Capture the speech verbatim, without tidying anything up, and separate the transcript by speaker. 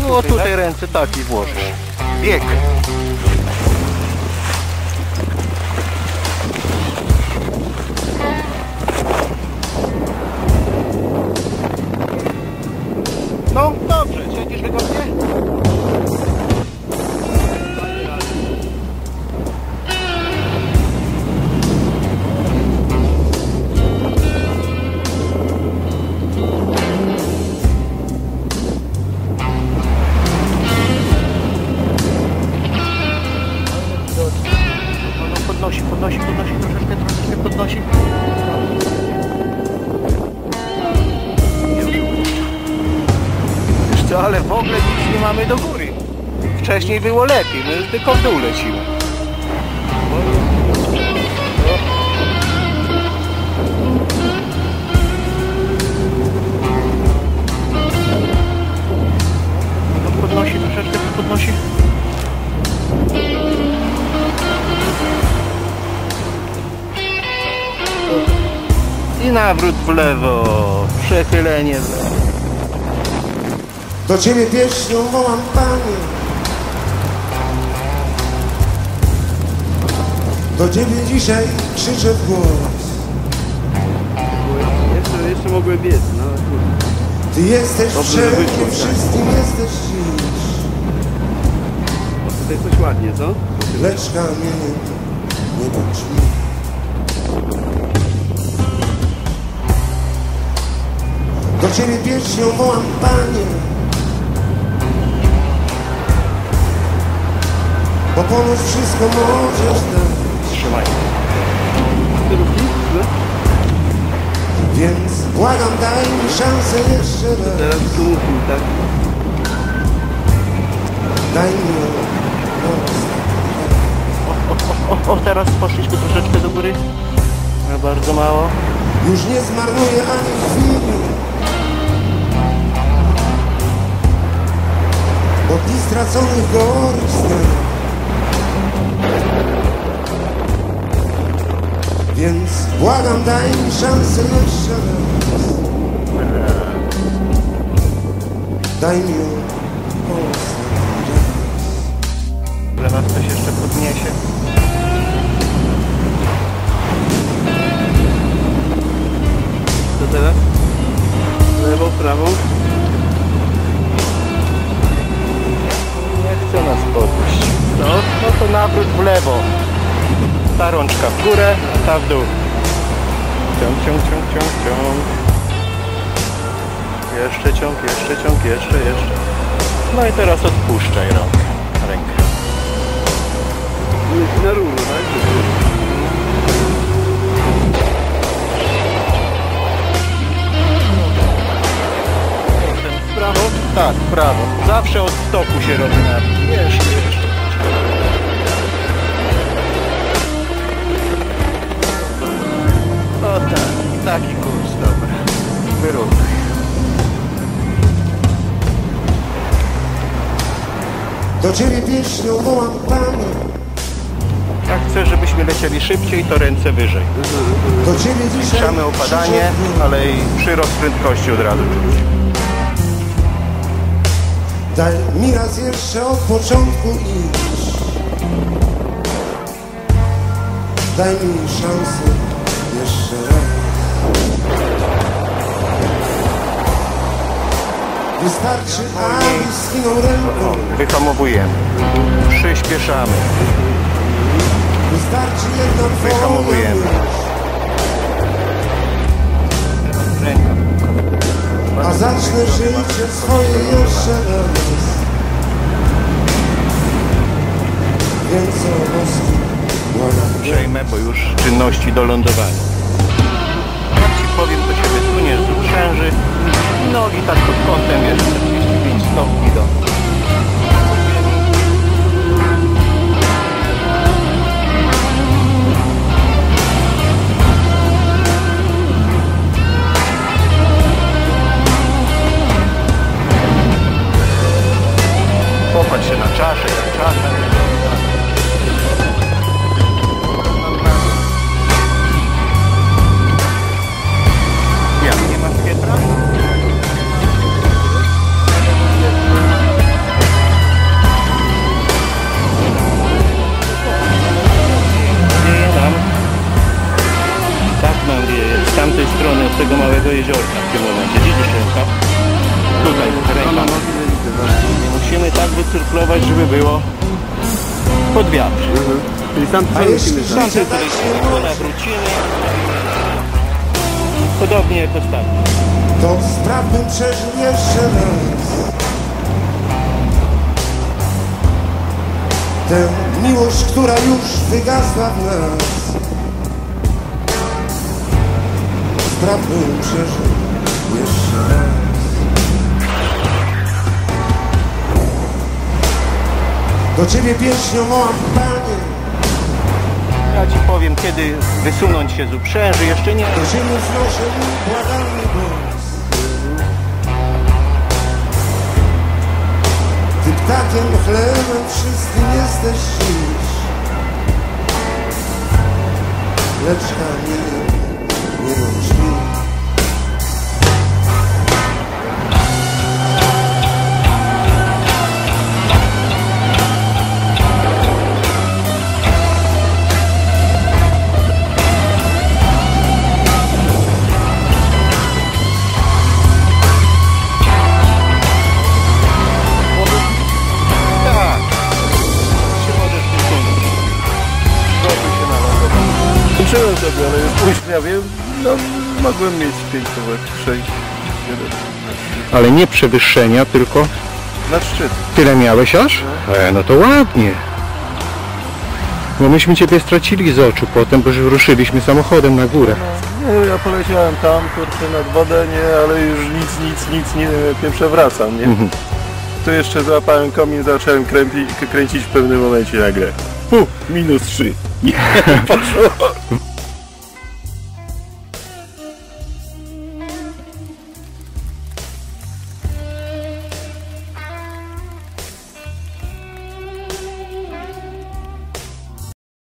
Speaker 1: O, tutaj ręce tak i włożysz. Bieg. No, dobrze. Siedzisz wygodnie? Podnosi, podnosi, podnosi, troszeczkę, troszeczkę podnosi. Wiesz co, ale w ogóle nic nie mamy do góry. Wcześniej było lepiej, my tylko w dół lecimy. No podnosi, troszeczkę podnosi. I nawrót w lewo, przechylenie w lewo.
Speaker 2: Do Ciebie pieśnią wołam, Panie. Do Ciebie dzisiaj krzyczę w głos.
Speaker 3: Jeszcze, jeszcze mogłem biec, no kurde.
Speaker 2: Ty jesteś
Speaker 3: Dobrze,
Speaker 2: wszelkim,
Speaker 3: wyszło, tak.
Speaker 2: wszystkim jesteś dziś.
Speaker 3: O, tutaj coś ładnie, co?
Speaker 2: Lecz kamieniem nie bądź mi. Do Ciebie pieśnią wołam, Panie, bo ponoć wszystko możesz dać.
Speaker 1: Trzymaj.
Speaker 3: Kierunki? No.
Speaker 2: Więc błagam, daj mi szansę jeszcze raz.
Speaker 3: Teraz tu mówił, tak?
Speaker 2: Daj mi ją.
Speaker 1: O, o, o, teraz poszliśmy troszeczkę do góry. No, bardzo mało.
Speaker 2: Już nie zmarnuję ani chwili, bo dni straconych gorycz znam. Więc błagam, daj mi szansę jeszcze raz. Daj mi ją ostatni raz.
Speaker 1: Lewa ktoś jeszcze podniesie.
Speaker 3: Co teraz? Lewą, prawą?
Speaker 1: Nie chce nas podnieść. No, no to nawrót w lewo. Ta rączka w górę, a ta w dół. Ciąg, ciąg, ciąg, ciąg, ciąg. Jeszcze ciąg, jeszcze ciąg, jeszcze, jeszcze. No i teraz odpuszczaj rąkę, rękę.
Speaker 3: Na równo, tak?
Speaker 1: W prawo? Tak, w prawo. Zawsze od stoku się robi nawrót. Jeszcze, jeszcze. O tak, taki kurs, dobra. Wyrównaj.
Speaker 2: Do Ciebie pieśnią wołam, Panie,
Speaker 1: Jak chcesz, żebyśmy lecieli szybciej, to ręce wyżej.
Speaker 2: do Ciebie dzisiaj
Speaker 1: Zwiększamy opadanie,
Speaker 2: krzyczę w głos.
Speaker 1: ale i przyrost prędkości od razu czuć.
Speaker 2: Daj mi raz jeszcze od początku iść. Daj mi szansę jeszcze raz. Wystarczy, aby skinął ręką.
Speaker 1: Wyhamowujemy. Przyspieszamy.
Speaker 2: Wystarczy jedna twoja
Speaker 1: Wyhamowujemy.
Speaker 2: myśl.
Speaker 1: Ręka.
Speaker 2: A zacznę życie swoje jeszcze raz. Więc o boski błagam.
Speaker 1: Przejmę, bo już czynności do lądowania. Jak Ci powiem, to się wysuniesz z uprzęży. Nogi tak pod kątem jest czterdzieści pięć stopni do... Popatrz się na czaszę, jak czasem. wieje z tamtej strony od tego małego jeziorka w tym momencie. Widzisz ręka? Tutaj ręka. Nie musimy tak wycyrklować, żeby było pod wiatr.
Speaker 3: Mhm. Czyli sam
Speaker 2: A
Speaker 3: sam
Speaker 2: jeśli
Speaker 3: musimy
Speaker 1: Tam
Speaker 2: życie
Speaker 1: tylko
Speaker 2: tak się
Speaker 1: się
Speaker 2: nudzi,
Speaker 1: nawrócimy. Podobnie jak ostatnio.
Speaker 2: to sprawbym przeżył jeszcze raz tę miłość, która już wygasła w nas. Sprawbym przeżył jeszcze raz. Do ciebie pieśnią wołam, Panie,
Speaker 1: Ja ci powiem, kiedy wysunąć się z uprzęży. Jeszcze nie.
Speaker 2: do ziemi wznoszę błagalny głos. Ty ptakiem, chlebem wszystkim jesteś dziś, lecz nie, nie bądź mi.
Speaker 1: Tak. Się możesz wysunąć. Gotuj się na lądowanie.
Speaker 3: Kończyłem sobie, ale już później, ja wiem, no mogłem mieć pięć, sześć, siedem
Speaker 1: Ale nie przewyższenia, tylko
Speaker 3: na szczyt.
Speaker 1: tyle miałeś aż? E, no to ładnie. Bo myśmy ciebie stracili z oczu potem, bo już ruszyliśmy samochodem na górę.
Speaker 3: Nie, ja poleciałem tam, kurczę, nad wodę, nie, ale już nic, nic, nic nie, nie przewracam, nie?
Speaker 1: Mhm.
Speaker 3: Tu jeszcze złapałem komin, zacząłem kręci, kręcić w pewnym momencie nagle. Hu, minus trzy. I poszło.